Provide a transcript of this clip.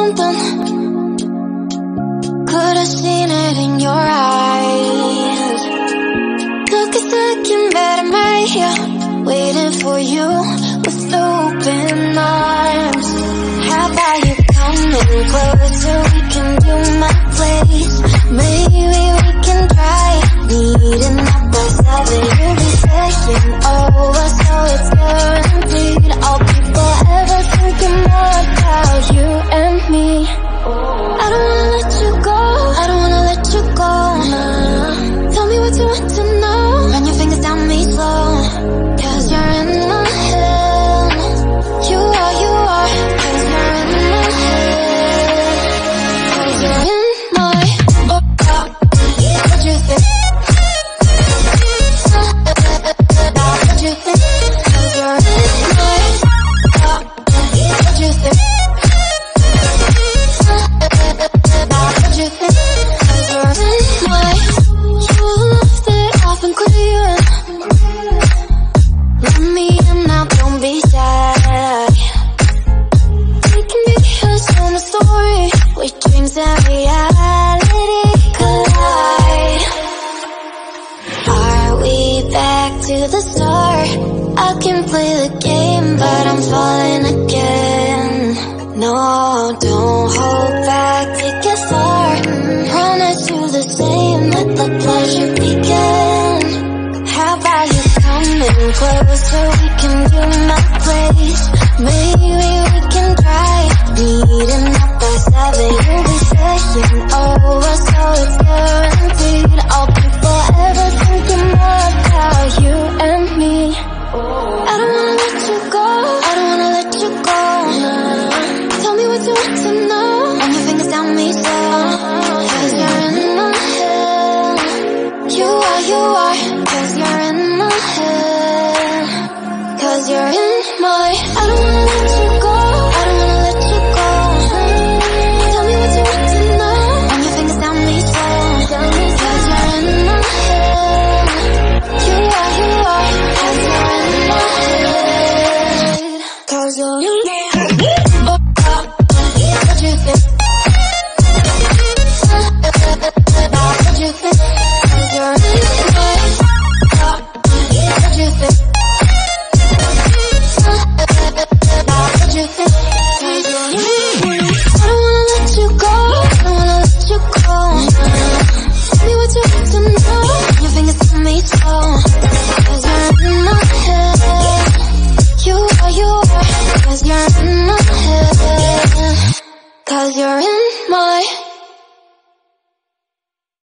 something. Could've seen it in your eyes. Took a second, but I'm right here, waiting for you with open arms. How about you coming closer? We can do my place. Maybe we can try meeting up by 7. You'll be saying over, so it's guaranteed. I'll be forever thinking more about you and me. I don't wanna let you go, I don't wanna let you go. Tell me what you want to know. Run your fingers down me slow, 'cause you're in my head. You are, cause you're in my head. 'Cause you're in my what you think? What you think? 'Cause you're in my what you think? What you think? 'Cause you're in my. You left it off and clear. Let me in now, don't be shy. We can be here, tell the story with dreams and reality collide. Are we back to the start? I can play the game, but I'm falling again. No, don't hold back, take it far. Promise you the same, let the pleasure begin. How about you coming closer? We can do my place. Maybe we can try meeting up by 7. You'll be saying over, so it's guaranteed. I'll be forever thinking more about you and me. I don't wanna let you go, I don't wanna let you go. Tell me what you want to know. Run your fingers down me slow, 'cause you're in my head. You are, 'cause you're in my head. 'Cause you're in my. I don't wanna let you go, I don't wanna let you go. Tell me what you want to know. Run your fingers down me slow, 'cause you're in my head. You are, 'cause you're in my head. 'Cause you're in my head. What you think? What you think? 'Cause you're in my. What you think? What you think? 'Cause you're in my. I don't wanna let you go, I don't wanna let you go. Tell me what you want to know. Your fingers on me slow, 'cause you're in my head. You are, 'cause you're in my head. 'Cause you're in my.